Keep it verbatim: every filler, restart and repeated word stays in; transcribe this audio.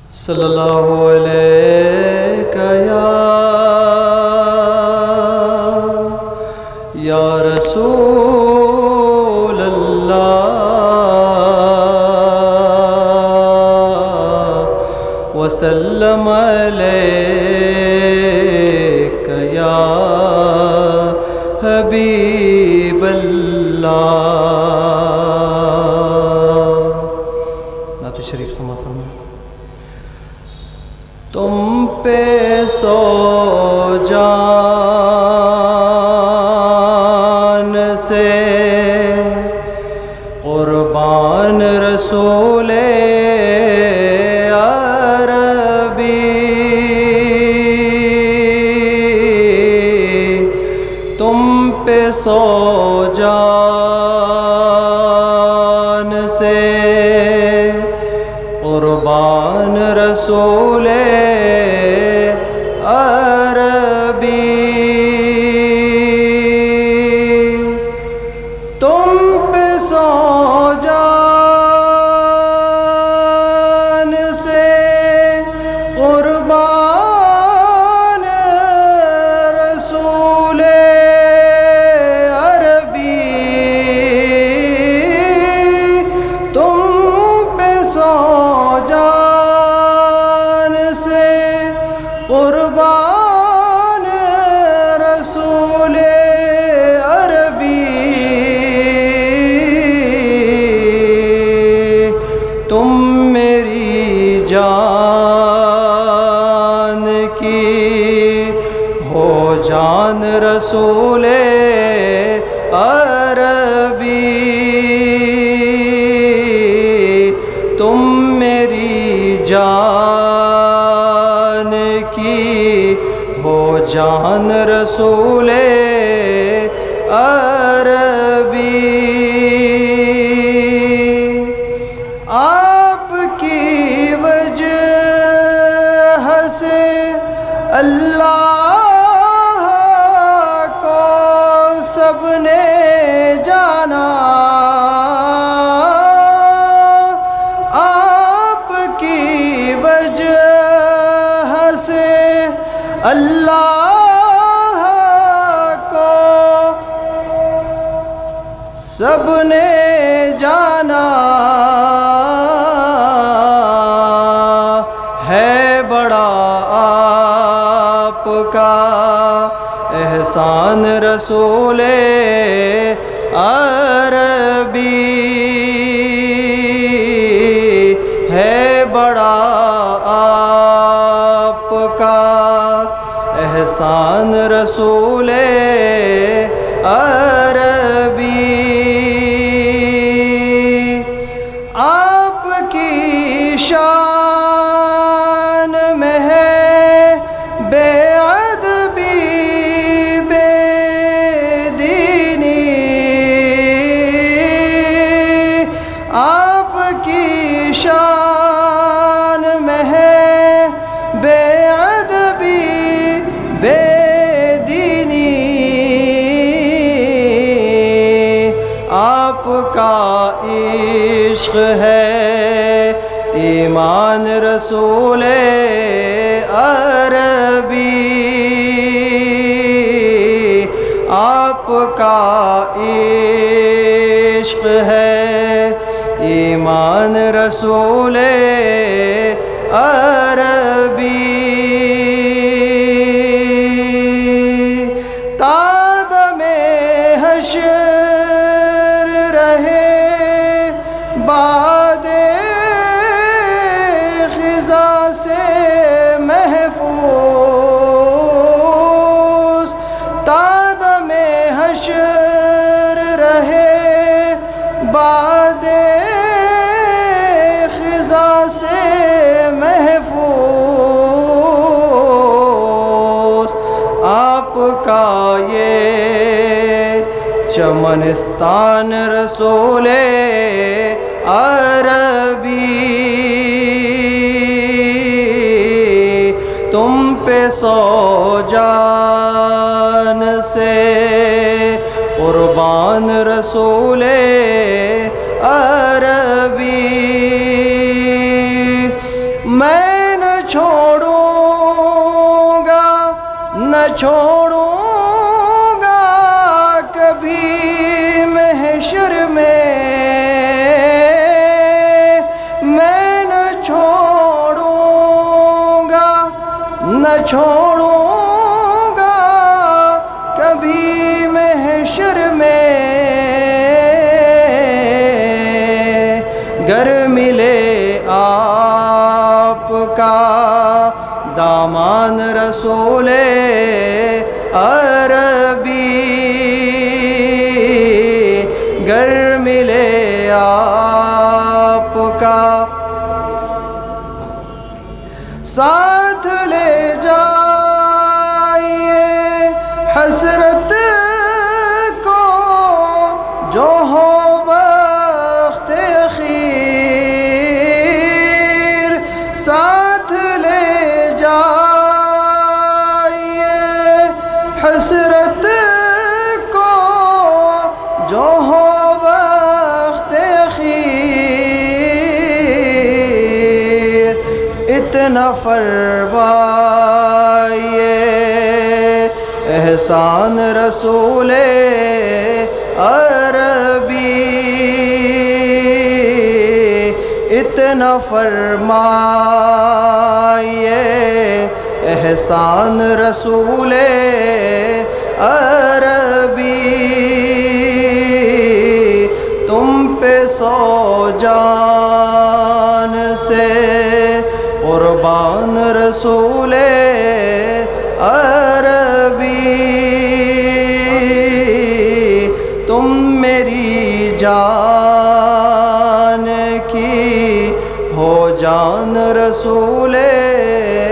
صلی اللہ علیہ یا یا رسول اللہ وسلم علیک یا حبیب اللہ۔ نعت شریف سماعت فرمائیں۔ تم پہ سو جان سے قربان رسول عربی، تم پہ سو جان سے قربان رسول عربی، تم پہ سو جان سے قربان رسول عربی، تم پہ سو جان سے قربان رسول عربی، تم میری جان کی ہو جان رسول عربی، تم میری جان کی ہو جان رسول عربی، آپ کی وجہ سے اللہ کو سب نے جانا، آپ کی وجہ سے اللہ کو سب نے جانا، ہے بڑا آپ کا احسان رسول عربی، ہے بڑا آپ کا احسان رسول عربی، آپ کی شان میں ہے بے ادبی بے دینی، آپ کی شان میں ہے بے ادبی بے دینی، آپ کا عشق ہے ایمان رسول عربی، آپ کا عشق ہے ایمان رسول عربی، تادم حشر رہے باد خزاں سے محفوظ، تادم حشر رہے باد خزاں سے محفوظ، آپ کا یہ چمنستان رسول عربی، تم پہ سو جان سے قربان رسول عربی، میں چھوڑوں گا نہ چھوڑوں گا کبھی محشر میں میں نہ چھوڑوں گا نہ چھوڑوں گا کبھی محشر میں گر ملے آپ کا دامان رسول عربی گر ملے آپ کا ساتھ لے جائیے حسرت کو جو ہو وقت اخیر ساتھ لے جائیے حسرت کو جو ہو وقت اخیر اتنا فرمائیے احسان رسول عربی اتنا فرمائیے احسان رسول عربی تم پہ سو جان سے قربان رسول عربی تم میری جان کی ہو جان رسول